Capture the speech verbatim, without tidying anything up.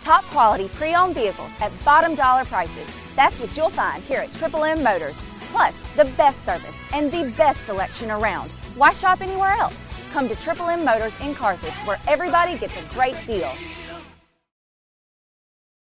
top quality pre-owned vehicles at bottom dollar prices. That's what you'll find here at Triple M Motors. Plus, the best service and the best selection around. Why shop anywhere else? Come to Triple M Motors in Carthage, where everybody gets a great deal.